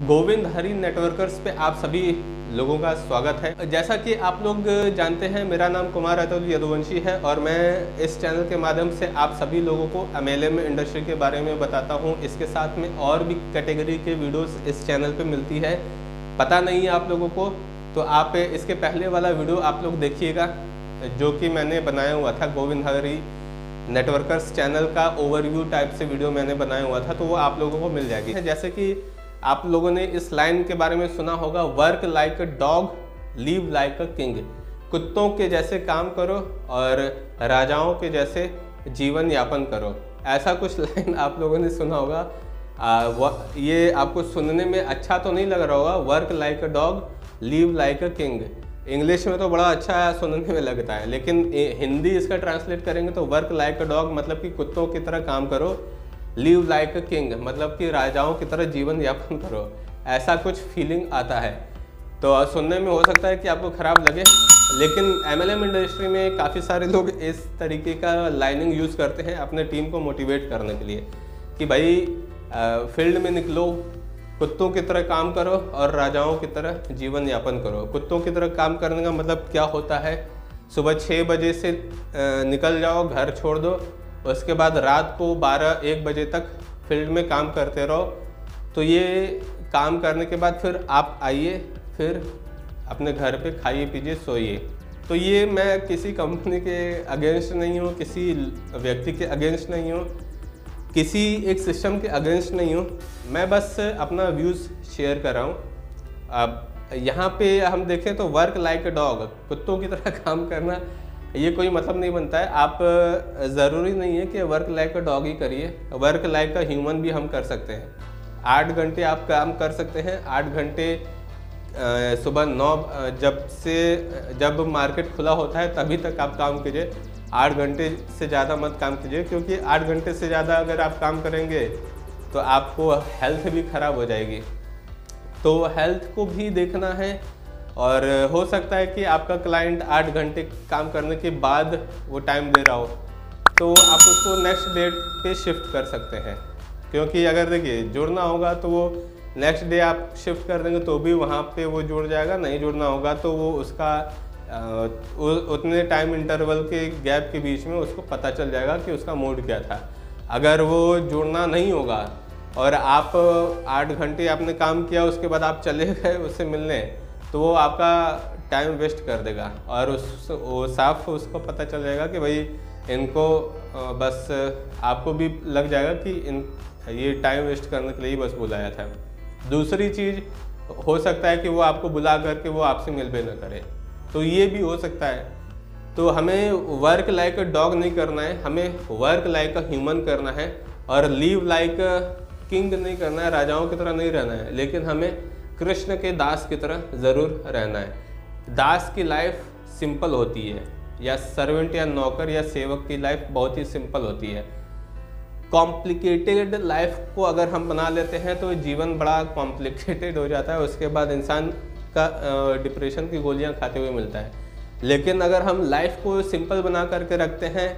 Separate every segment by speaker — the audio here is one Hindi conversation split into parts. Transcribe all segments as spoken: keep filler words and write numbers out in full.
Speaker 1: गोविंद हरी नेटवर्कर्स पे आप सभी लोगों का स्वागत है। जैसा कि आप लोग जानते हैं, मेरा नाम कुमार अतुल यदुवंशी है और मैं इस चैनल के माध्यम से आप सभी लोगों को एम एल एम इंडस्ट्री के बारे में बताता हूं। इसके साथ में और भी कैटेगरी के वीडियोस इस चैनल पे मिलती है। पता नहीं है आप लोगों को तो आप इसके पहले वाला वीडियो आप लोग देखिएगा जो कि मैंने बनाया हुआ था। गोविंद हरी नेटवर्कर्स चैनल का ओवरव्यू टाइप से वीडियो मैंने बनाया हुआ था, तो वो आप लोगों को मिल जाएगी। जैसे कि आप लोगों ने इस लाइन के बारे में सुना होगा, work like a dog live like a king. कुत्तों के जैसे काम करो और राजाओं के जैसे जीवन यापन करो। ऐसा कुछ लाइन आप लोगों ने सुना होगा। आ, ये आपको सुनने में अच्छा तो नहीं लग रहा होगा, work like a dog live like a king. English में तो बड़ा अच्छा सुनने में लगता है, लेकिन हिंदी इसका ट्रांसलेट करेंगे तो वर्क लाइक अ डॉग मतलब कि कुत्तों की तरह काम करो, लिव लाइक अ किंग मतलब कि राजाओं की तरह जीवन यापन करो। ऐसा कुछ फीलिंग आता है। तो सुनने में हो सकता है कि आपको ख़राब लगे, लेकिन एम एल एम इंडस्ट्री में काफ़ी सारे लोग इस तरीके का लाइनिंग यूज़ करते हैं अपने टीम को मोटिवेट करने के लिए कि भाई फील्ड में निकलो, कुत्तों की तरह काम करो और राजाओं की तरह जीवन यापन करो। कुत्तों की तरह काम करने का मतलब क्या होता है? सुबह छः बजे से निकल जाओ, घर छोड़ दो, उसके बाद रात को बारह एक बजे तक फील्ड में काम करते रहो। तो ये काम करने के बाद फिर आप आइए, फिर अपने घर पे खाइए पीजिए सोइए। तो ये मैं किसी कंपनी के अगेंस्ट नहीं हूँ, किसी व्यक्ति के अगेंस्ट नहीं हूँ, किसी एक सिस्टम के अगेंस्ट नहीं हूँ। मैं बस अपना व्यूज़ शेयर कर रहा हूँ। अब यहाँ पे हम देखें तो वर्क लाइक अ डॉग, कुत्तों की तरह काम करना, ये कोई मतलब नहीं बनता है। आप ज़रूरी नहीं है कि वर्क लाइक अ डॉग ही करिए, वर्क लाइक अ ह्यूमन भी हम कर सकते हैं। आठ घंटे आप काम कर सकते हैं। आठ घंटे सुबह नौ जब से जब मार्केट खुला होता है तभी तक आप काम कीजिए। आठ घंटे से ज़्यादा मत काम कीजिए, क्योंकि आठ घंटे से ज़्यादा अगर आप काम करेंगे तो आपको हेल्थ भी ख़राब हो जाएगी। तो हेल्थ को भी देखना है, और हो सकता है कि आपका क्लाइंट आठ घंटे काम करने के बाद वो टाइम दे रहा हो, तो आप उसको नेक्स्ट डेट पे शिफ्ट कर सकते हैं। क्योंकि अगर देखिए जुड़ना होगा तो वो नेक्स्ट डे आप शिफ्ट कर देंगे तो भी वहाँ पे वो जुड़ जाएगा, नहीं जुड़ना होगा तो वो उसका आ, उ, उतने टाइम इंटरवल के गैप के बीच में उसको पता चल जाएगा कि उसका मूड क्या था। अगर वो जुड़ना नहीं होगा और आप आठ घंटे आपने काम किया, उसके बाद आप चले गए उससे मिलने, तो वो आपका टाइम वेस्ट कर देगा और उस वो साफ उसको पता चल जाएगा कि भाई इनको बस आपको भी लग जाएगा कि इन ये टाइम वेस्ट करने के लिए ही बस बुलाया था। दूसरी चीज़ हो सकता है कि वो आपको बुला करके वो आपसे मिल भी न करे, तो ये भी हो सकता है। तो हमें वर्क लाइक अ डॉग नहीं करना है, हमें वर्क लाइक अ ह्यूमन करना है और लीव लाइक अ किंग नहीं करना है, राजाओं की तरह नहीं रहना है, लेकिन हमें कृष्ण के दास की तरह ज़रूर रहना है। दास की लाइफ सिंपल होती है, या सर्वेंट या नौकर या सेवक की लाइफ बहुत ही सिंपल होती है। कॉम्प्लिकेटेड लाइफ को अगर हम बना लेते हैं तो जीवन बड़ा कॉम्प्लिकेटेड हो जाता है। उसके बाद इंसान का डिप्रेशन की गोलियां खाते हुए मिलता है। लेकिन अगर हम लाइफ को सिंपल बना करके रखते हैं,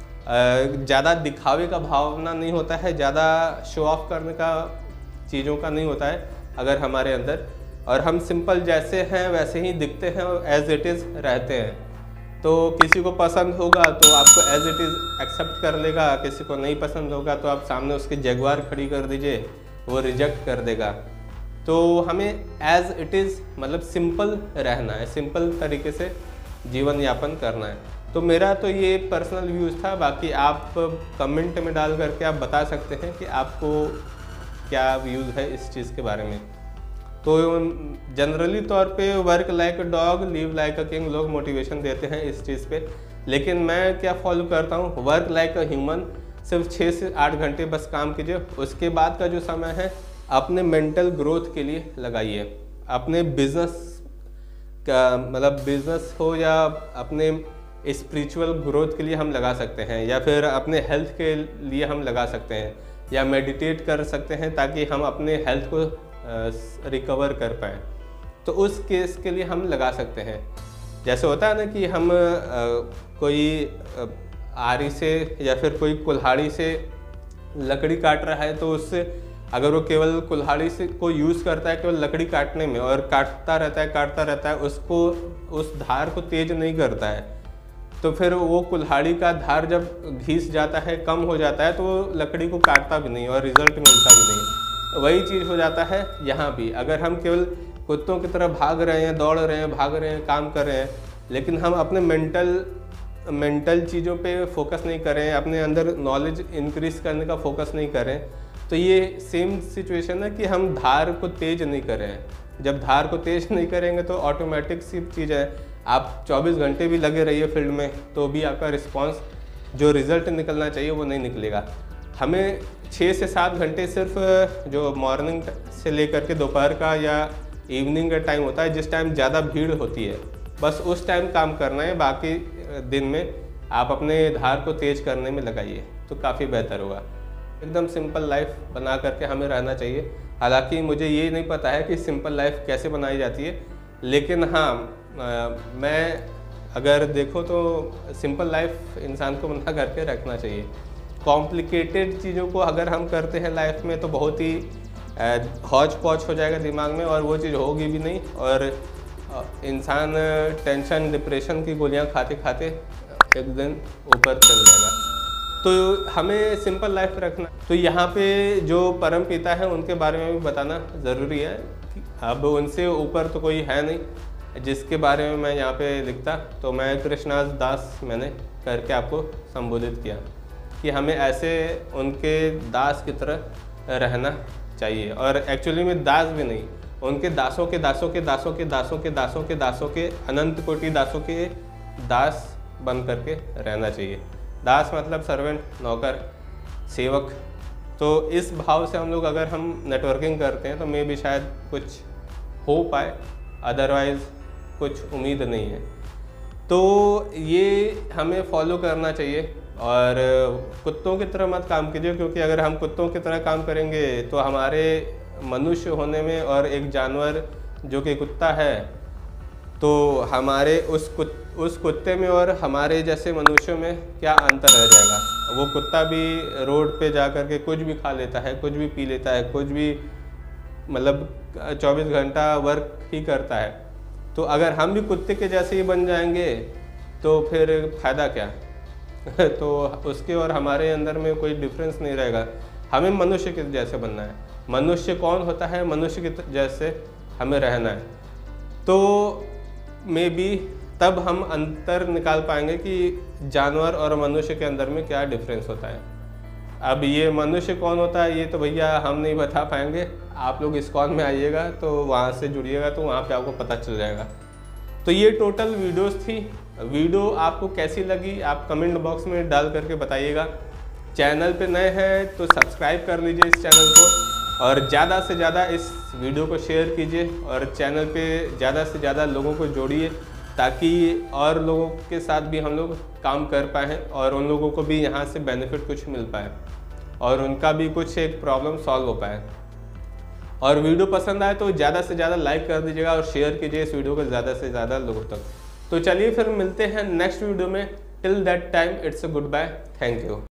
Speaker 1: ज़्यादा दिखावे का भावना नहीं होता है, ज़्यादा शो ऑफ करने का चीज़ों का नहीं होता है अगर हमारे अंदर, और हम सिंपल जैसे हैं वैसे ही दिखते हैं और एज इट इज़ रहते हैं, तो किसी को पसंद होगा तो आपको एज इट इज़ एक्सेप्ट कर लेगा, किसी को नहीं पसंद होगा तो आप सामने उसकी जगवार खड़ी कर दीजिए, वो रिजेक्ट कर देगा। तो हमें एज इट इज़ मतलब सिंपल रहना है, सिंपल तरीके से जीवन यापन करना है। तो मेरा तो ये पर्सनल व्यूज़ था। बाकी आप कमेंट में डाल करके आप बता सकते हैं कि आपको क्या व्यूज़ है इस चीज़ के बारे में। तो जनरली तौर पे work like a dog live like a king लोग मोटिवेशन देते हैं इस चीज़ पे, लेकिन मैं क्या फॉलो करता हूँ, वर्क लाइक अ ह्यूमन। सिर्फ छः से आठ घंटे बस काम कीजिए, उसके बाद का जो समय है अपने मेंटल ग्रोथ के लिए लगाइए। अपने बिजनेस का मतलब बिजनेस हो या अपने स्पिरिचुअल ग्रोथ के लिए हम लगा सकते हैं, या फिर अपने हेल्थ के लिए हम लगा सकते हैं, या मेडिटेट कर सकते हैं ताकि हम अपने हेल्थ को रिकवर कर पाएँ। तो उस केस के लिए हम लगा सकते हैं। जैसे होता है ना कि हम आ, कोई आरी से या फिर कोई कुल्हाड़ी से लकड़ी काट रहा है, तो उससे अगर वो केवल कुल्हाड़ी से को यूज़ करता है केवल लकड़ी काटने में और काटता रहता है काटता रहता है उसको उस धार को तेज नहीं करता है, तो फिर वो कुल्हाड़ी का धार जब घिस जाता है, कम हो जाता है, तो वो लकड़ी को काटता भी नहीं और रिजल्ट मिलता भी नहीं। वही चीज़ हो जाता है यहाँ भी। अगर हम केवल कुत्तों की तरह भाग रहे हैं, दौड़ रहे हैं, भाग रहे हैं, काम कर रहे हैं, लेकिन हम अपने मेंटल मेंटल चीज़ों पे फोकस नहीं करें, अपने अंदर नॉलेज इंक्रीज करने का फोकस नहीं करें, तो ये सेम सिचुएशन है कि हम धार को तेज नहीं करें। जब धार को तेज नहीं करेंगे तो ऑटोमेटिक सी चीज़ है, आप चौबीस घंटे भी लगे रहिए फील्ड में तो भी आपका रिस्पांस जो रिज़ल्ट निकलना चाहिए वो नहीं निकलेगा। हमें छः से सात घंटे सिर्फ जो मॉर्निंग से लेकर के दोपहर का या इवनिंग का टाइम होता है, जिस टाइम ज़्यादा भीड़ होती है, बस उस टाइम काम करना है। बाकी दिन में आप अपने धार को तेज करने में लगाइए तो काफ़ी बेहतर होगा। एकदम सिंपल लाइफ बना करके हमें रहना चाहिए। हालांकि मुझे ये नहीं पता है कि सिंपल लाइफ कैसे बनाई जाती है, लेकिन हाँ आ, मैं अगर देखो तो सिंपल लाइफ इंसान को बना करके रखना चाहिए। कॉम्प्लिकेटेड चीज़ों को अगर हम करते हैं लाइफ में तो बहुत ही हौच पौच हो जाएगा दिमाग में और वो चीज़ होगी भी नहीं, और इंसान टेंशन डिप्रेशन की गोलियां खाते खाते एक दिन ऊपर चल जाएगा। तो हमें सिंपल लाइफ रखना। तो यहाँ पे जो परम पिता है उनके बारे में भी बताना ज़रूरी है। अब उनसे ऊपर तो कोई है नहीं जिसके बारे में मैं यहाँ पे लिखता, तो मैं कृष्णास दास मैंने करके आपको संबोधित किया कि हमें ऐसे उनके दास की तरह रहना चाहिए। और एक्चुअली में दास भी नहीं, उनके दासों के दासों के दासों के दासों के दासों के दासों के अनंत कोटि दासों के दास बन करके रहना चाहिए। दास मतलब सर्वेंट, नौकर, सेवक। तो इस भाव से हम लोग अगर हम नेटवर्किंग करते हैं तो मे भी शायद कुछ हो पाए, अदरवाइज़ कुछ उम्मीद नहीं है। तो ये हमें फॉलो करना चाहिए और कुत्तों की तरह मत काम कीजिए, क्योंकि अगर हम कुत्तों की तरह काम करेंगे तो हमारे मनुष्य होने में और एक जानवर जो कि कुत्ता है, तो हमारे उस कुत, उस कुत्ते में और हमारे जैसे मनुष्यों में क्या अंतर रह जाएगा। वो कुत्ता भी रोड पे जा कर के कुछ भी खा लेता है, कुछ भी पी लेता है, कुछ भी मतलब चौबीस घंटा वर्क ही करता है। तो अगर हम भी कुत्ते के जैसे ही बन जाएंगे तो फिर फ़ायदा क्या तो उसके और हमारे अंदर में कोई डिफरेंस नहीं रहेगा। हमें मनुष्य के जैसे बनना है। मनुष्य कौन होता है? मनुष्य के जैसे हमें रहना है। तो मे बी तब हम अंतर निकाल पाएंगे कि जानवर और मनुष्य के अंदर में क्या डिफरेंस होता है। अब ये मनुष्य कौन होता है ये तो भैया हम नहीं बता पाएंगे। आप लोग इस्कॉन में आइएगा तो वहाँ से जुड़िएगा तो वहाँ पे आपको पता चल जाएगा। तो ये टोटल वीडियोस थी। वीडियो आपको कैसी लगी आप कमेंट बॉक्स में डाल करके बताइएगा। चैनल पे नए हैं तो सब्सक्राइब कर लीजिए इस चैनल को और ज़्यादा से ज़्यादा इस वीडियो को शेयर कीजिए और चैनल पे ज़्यादा से ज़्यादा लोगों को जोड़िए, ताकि और लोगों के साथ भी हम लोग काम कर पाएँ और उन लोगों को भी यहाँ से बेनिफिट कुछ मिल पाए और उनका भी कुछ एक प्रॉब्लम सॉल्व हो पाए। और वीडियो पसंद आए तो ज़्यादा से ज़्यादा लाइक कर दीजिएगा और शेयर कीजिए इस वीडियो को ज़्यादा से ज़्यादा लोगों तक। तो चलिए फिर मिलते हैं नेक्स्ट वीडियो में। Till that time it's a goodbye. Thank you.